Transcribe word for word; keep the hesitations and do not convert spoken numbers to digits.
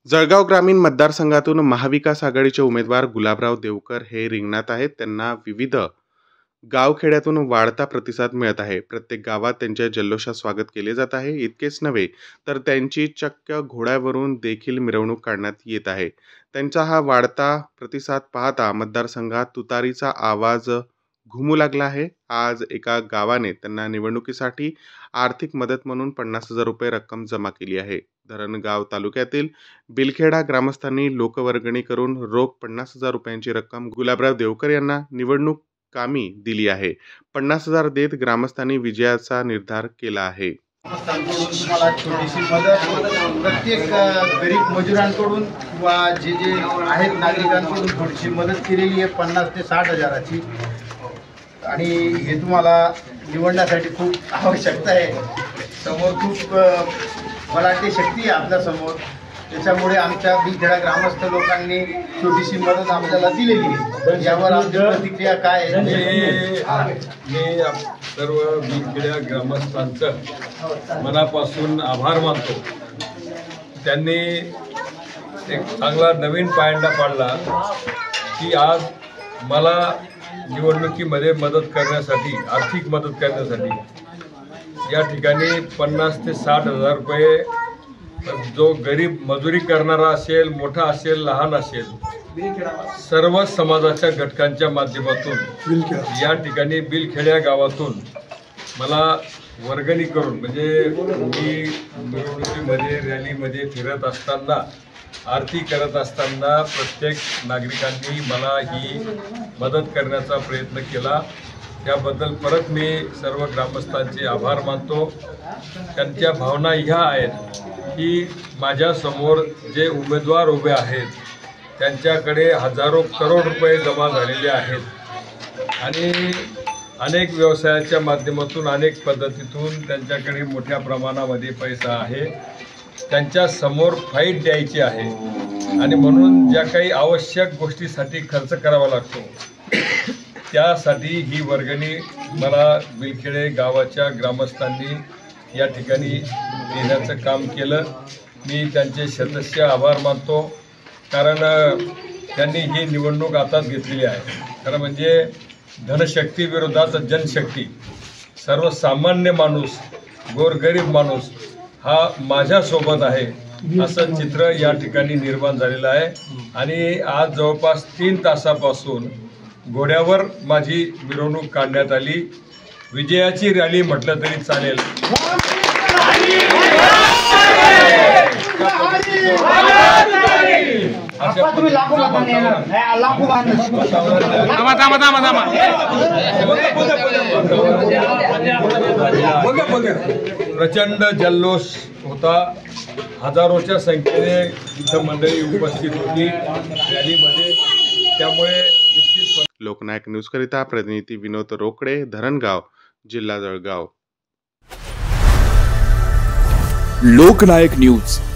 जळगाव ग्रामीण मतदारसंघातून महाविकास आघाडीचे उमेदवार गुलाबराव देवकर हे रिंगणात आहेत। त्यांना विविध गावखेड्यातून वाढता प्रतिसाद मिळत आहे। प्रत्येक गावात त्यांचे जल्लोषात स्वागत केले जात आहे। इतकेच नव्हे तर त्यांची चक्क घोड्यावरून देखील मिरवणूक काढण्यात येत आहे। त्यांचा हा वाढता प्रतिसाद पाहता मतदारसंघात तुतारीचा आवाज घुमू लागला आहे। आज एका गावाने त्यांना निवडणुकीसाठी आर्थिक मदत म्हणून पन्नास हजार रुपये रक्कम जमा केली आहे। धरणगाव तालुक्यातील बिलखेडा ग्रामस्थांनी लोकवर्गणी करून रोख पन्नास हजार रुपयांची रक्कम गुलाबराव देवकर यांना निवडणूक कामी दिली आहे। पन्नास हजार देत ग्रामस्थांनी विजयाचा निर्धार केला आहे। तुम्हाला छोटीशी मदत प्रत्येक गरीब मजुरांकडून किंवा जे जे आहेत नागरिकांकडून थोडीशी मदत केलेली आहे पन्नास ते साठ हजाराची, आणि हे तुम्हाला निवडण्यासाठी खूप आवश्यकता आहे। समोर खूप बलाढ्य शक्ती आहे आपल्या समोर, त्याच्यामुळे आमच्या बिलखेडा ग्रामस्थ लोकांनी छोटीशी मदत आपल्याला दिलेली आहे। यावर आमची प्रतिक्रिया काय आहे? मी सर्व बिलखेडा ग्रामस्थांचं मनापासून आभार मानतो। त्यांनी एक चांगला नवीन पायंडा पाडला की आज मला निवडणुकीमध्ये मदत करण्यासाठी, आर्थिक मदत करण्यासाठी या ठिकाणी पन्नास ते साठ हजार रुपये, जो गरीब मजुरी करणारा असेल, मोठा असेल, लहान असेल, सर्व समाजाच्या घटकांच्या माध्यमातून या ठिकाणी बिलखेड्या गावातून मला वर्गणी करून, म्हणजे मी मिरवणुकीमध्ये रॅलीमध्ये फिरत असताना, आरती करत असताना प्रत्येक नागरिकांनी मला ही मदत करण्याचा प्रयत्न केला। त्याबद्दल परत मी सर्व ग्रामस्थांचे आभार मानतो। त्यांच्या भावना ह्या आहेत की माझ्यासमोर जे उमेदवार उभे आहेत त्यांच्याकडे हजारो करोड रुपये जमा झालेले आहेत आणि अनेक व्यवसायाच्या माध्यमातून, अनेक पद्धतीतून त्यांच्याकडे मोठ्या प्रमाणामध्ये पैसा आहे। त्यांच्या समोर फाईट द्यायची आहे आणि म्हणून ज्या काही आवश्यक गोष्टीसाठी खर्च करावा लागतो त्यासाठी ही वर्गणी मला बिलखेडे गावाच्या ग्रामस्थांनी या ठिकाणी देण्याचं काम केलं। मी त्यांचे शतशः आभार मानतो, कारण त्यांनी ही निवडणूक आताच घेतलेली आहे। खरं म्हणजे धनशक्ती विरोधात जनशक्ती, सर्वसामान्य माणूस, गोरगरीब माणूस हा माझ्यासोबत आहे असं चित्र या ठिकाणी निर्माण झालेलं आहे। आणि आज जवळपास तीन तासापासून घोड्यावर माझी मिरवणूक काढण्यात आली। विजयाची रॅली म्हटलं तरी चालेल। प्रचंड जल्लोष होता, हजारोच्या संख्येने इथं मंडळी उपस्थित होती रॅलीमध्ये। त्यामुळे निश्चित लोकनायक न्यूज करिता प्रतिनिधी विनोद रोकडे, धरणगाव, जिल्हा जळगाव। लोकनायक न्यूज